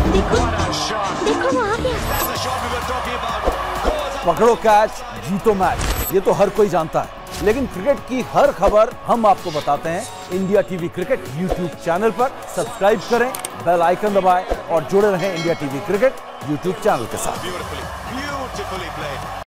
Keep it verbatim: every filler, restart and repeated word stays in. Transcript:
देखो देखो वो आ गया। पकड़ो कैच जीतो मैच, ये तो हर कोई जानता है, लेकिन क्रिकेट की हर खबर हम आपको बताते हैं India TV cricket YouTube channel पर। सब्सक्राइब करें, बेल आइकन दबाएं और जुड़े रहें India TV cricket YouTube channel के साथ।